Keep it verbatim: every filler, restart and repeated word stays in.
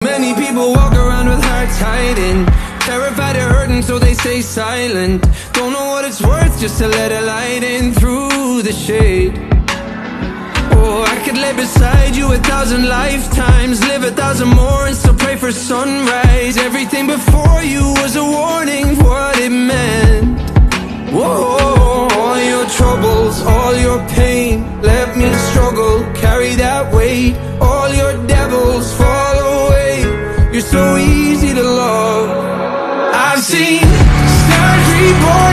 many people walk around with hearts hiding, terrified of hurting so they stay silent. Don't know what it's worth just to let a light in through the shade. Oh, I could lay beside you a thousand lifetimes, live a thousand more and still pray for sunrise. Everything before you was a warning for what it meant. Whoa, all your troubles, all your pain, let me struggle, carry that weight. All your devils fall away, you're so easy to love. I've seen stars reborn